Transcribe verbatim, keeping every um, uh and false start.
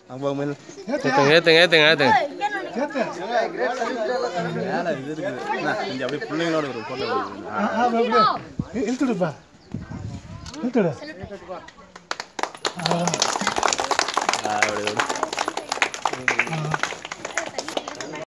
Abang Mel. Hitung, hitung, hitung, hitung. மேல இது இருக்குது. கொஞ்சம் அப்படியே பிள்ளைங்களோட ஒரு போட்டோ எடுக்கணும். ஆ அப்படியே இழுத்துடுப்பா இழுத்துடு ஆ